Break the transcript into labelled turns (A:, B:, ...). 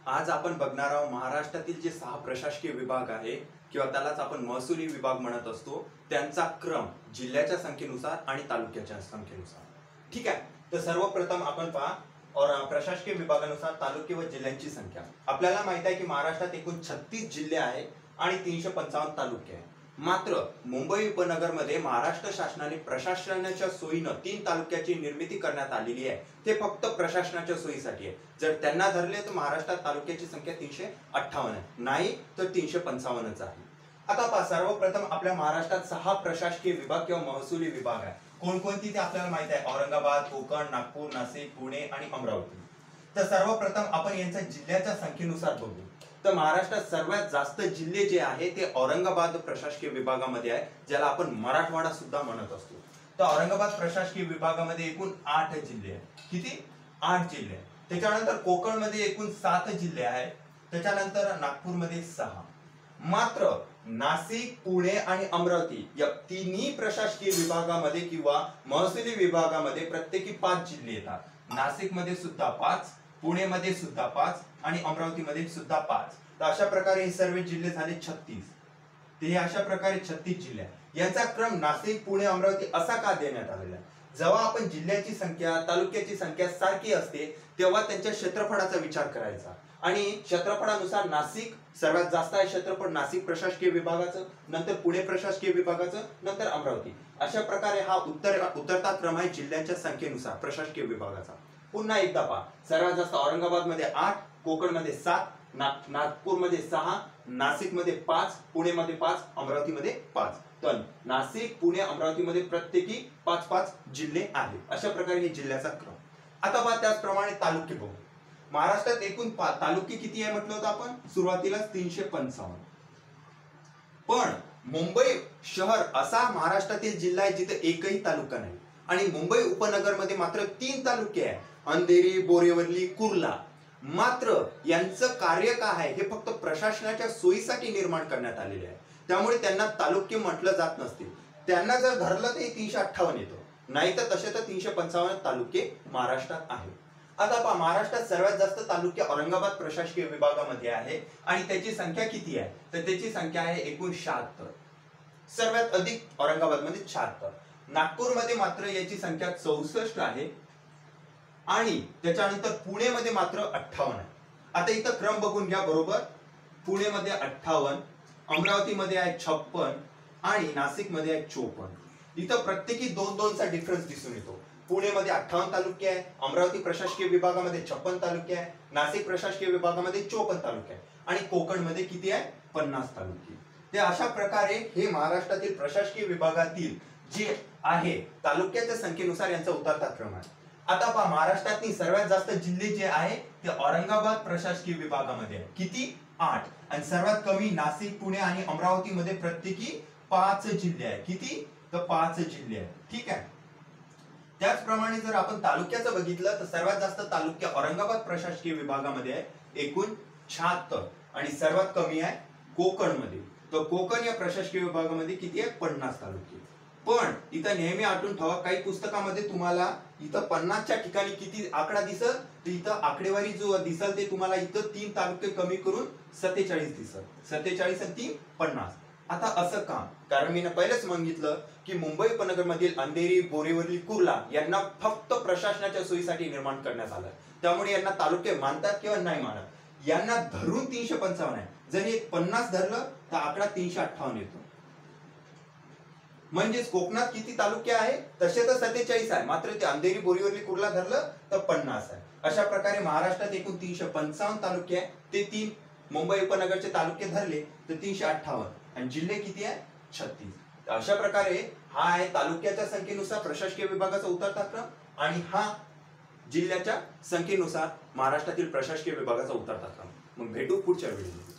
A: आज आपण बघणार आहोत महाराष्ट्रातील जे 6 प्रशासकीय विभाग आहे किंवा त्यालाच आपण महसुली विभाग म्हणत असतो त्यांचा क्रम जिल्ह्याच्या संख्येनुसार आणि तालुक्याच्या संख्येनुसार। ठीक आहे, तर सर्वप्रथम आपण पहा और प्रशासकीय विभागानुसार तालुके व जिल्ह्यांची संख्या। आपल्याला माहित आहे की महाराष्ट्रात एकूण 36 जिल्हे आहे आणि 355 तालुके आहे। मात्र मुंबई उपनगरमध्ये महाराष्ट्र शासनाने प्रशासनाच्या सोयीने 3 तालुक्याची निर्मिती करण्यात आलेली आहे। ते फक्त प्रशासनाच्या सोयीसाठी आहे। जर त्यांना धरले तर महाराष्ट्रात तालुक्याची संख्या 358 आहे, नाही तर 355च आहे। आता पहा, सर्वप्रथम आपल्या महाराष्ट्रात 6 प्रशासकीय विभाग किंवा महसुली विभाग आहे। कोणकोणती ते आपल्याला माहित आहे, औरंगाबाद, कोकण, नागपूर, नाशिक, पुणे आणि अमरावती। तर सर्वप्रथम आपण यांच्या जिल्ह्याच्या संख्येनुसार बघू। तर महाराष्ट्रात सर्वात जास्त जिल्हे जे आहे ते औरंगाबाद प्रशासकीय विभागामध्ये आहे, ज्याला आपण मराठवाडा सुद्धा म्हणत असतो। तर औरंगाबाद प्रशासकीय विभागामध्ये एकूण 8 जिल्हे आहेत। किती? 8 जिल्हे। त्याच्यानंतर कोकणमध्ये एकूण 7 जिल्हे आहेत। त्याच्यानंतर नागपूरमध्ये 6। मात्र नाशिक, पुणे आणि अमरावती या तिन्ही प्रशासकीय विभागामध्ये किंवा महसुली विभागामध्ये प्रत्येकी 5 जिल्हे येतात। नाशिकमध्ये सुद्धा 5, पुणेमध्ये सुद्धा 5 आणि अमरावतीमध्ये सुद्धा 5। तर अशा प्रकारे हे सर्व जिल्हे झाले 36। ते अशा प्रकारे 36 जिल्हे। याचा क्रम नाशिक, पुणे, अमरावती असा का देण्यात आलेला आहे? जेव्हा आपण जिल्ह्याची संख्या, तालुक्याची संख्या सारखी असते तेव्हा त्यांच्या क्षेत्रफळाचा विचार करायचा आणि क्षेत्रफळानुसार नाशिक सर्वात जास्त आहे क्षेत्रफळ नाशिक प्रशासकीय विभागाचं, नंतर पुणे प्रशासकीय विभागाचं, नंतर अमरावती। अशा प्रकारे हा उतरता क्रम आहे जिल्ह्यांच्या संख्येनुसार प्रशासकीय विभागाचा। पुन्हा एकदा पहा, सर्वात जास्त औरंगाबादमध्ये 8, कोकणमध्ये 7, नागपूरमध्ये 6, नाशिकमध्ये 5, पुणेमध्ये 5, अमरावतीमध्ये 5। तर नाशिक, पुणे, अमरावतीमध्ये प्रत्येकी 5-5 जिल्हे आहेत। अशा प्रकारे हे जिल्ह्याचा क्रम। आता पहा, त्याचप्रमाणे तालुके बघू। महाराष्ट्रात एकूण तालुके किती आहे म्हटलं होतं आपण सुरुवातीला 355। पण मुंबई शहर असा महाराष्ट्रातील जिल्हा आहे जिथे एकही तालुका नाही आणि मुंबई उपनगरमध्ये मात्र 3 तालुके आहे, अंधेरी, बोरीवली, कुर्ला। मात्र यांचं कार्य काय आहे हे फक्त प्रशासनाच्या सोयीसाठी निर्माण करण्यात आलेले आहे, त्यामुळे त्यांना तालुके म्हटलं जात नसते। त्यांना जर धरलं तर 358 येतो, नाही तर तसे तर 355 तालुके महाराष्ट्रात आहेत। आता पहा, महाराष्ट्रात सर्वात जास्त तालुके औरंगाबाद प्रशासकीय विभागामध्ये आहे आणि त्याची संख्या किती आहे तर त्याची संख्या आहे एकूण 76। सर्वात अधिक औरंगाबादमध्ये 76। नागपूरमध्ये मात्र याची संख्या 64 आहे आणि त्याच्यानंतर पुणेमध्ये मात्र 58 आहे। आता इथं क्रम बघून घ्या बरोबर। पुणेमध्ये 58, अमरावतीमध्ये आहे 56 आणि नाशिकमध्ये आहे 54। इथं प्रत्येकी 2-2 चा डिफरन्स दिसून येतो। पुणेमध्ये 58 तालुके आहे, अमरावती प्रशासकीय विभागामध्ये 56 तालुके आहे, नाशिक प्रशासकीय विभागामध्ये 54 तालुके आहे आणि कोकणमध्ये किती आहे 50 तालुके। ते अशा प्रकारे हे महाराष्ट्रातील प्रशासकीय विभागातील जे आहे तालुक्याच्या संख्येनुसार यांचा उतरता क्रम आहे। आता पहा, महाराष्ट्रातील सर्वात जास्त जिल्हे जे आहे ते औरंगाबाद प्रशासकीय विभागामध्ये आहे। किती? 8। आणि सर्वात कमी नाशिक, पुणे आणि अमरावतीमध्ये प्रत्येकी 5 जिल्हे आहे। किती? तर 5 जिल्हे आहेत। ठीक आहे। त्याचप्रमाणे जर आपण तालुक्याचं बघितलं तर सर्वात जास्त तालुके औरंगाबाद प्रशासकीय विभागामध्ये आहे, एकूण 76 आणि सर्वात कमी आहे कोकणमध्ये। तर कोकण या प्रशासकीय विभागामध्ये किती आहे 50 तालुके। पण इथं नेहमी आठवून ठेवा, काही पुस्तकामध्ये तुम्हाला इथं 50च्या ठिकाणी किती आकडा दिसल तर इथं आकडेवारी जो दिसल ते तुम्हाला इथं 3 तालुके कमी करून 47 दिसल। 47 आणि 3 50। आता असं का? कारण मी पहिलेच सांगितलं की मुंबई उपनगरमधील अंधेरी, बोरीवली, कुर्ला यांना फक्त प्रशासनाच्या सोयीसाठी निर्माण करण्यात आलं, त्यामुळे यांना तालुके मानतात किंवा नाही मानत। यांना धरून 355 आहे। जर हे 50 धरलं तर आकडा 358 येतो। म्हणजेच कोकणात किती तालुके आहे तसे तर 47 आहे, मात्र ते अंधेरी, बोरीवली, कुर्ला धरलं तर 50 आहे। अशा प्रकारे महाराष्ट्रात एकूण 355 तालुके आहे। ते 3 मुंबई उपनगरचे तालुके धरले तर 358 आणि जिल्हे किती आहे 36। अशा प्रकारे हा आहे तालुक्याच्या संख्येनुसार प्रशासकीय विभागाचा उतरता क्रम आणि हा जिल्ह्याच्या संख्येनुसार महाराष्ट्रातील प्रशासकीय विभागाचा उतरता क्रम। मग भेटू पुढच्या व्हिडिओमध्ये।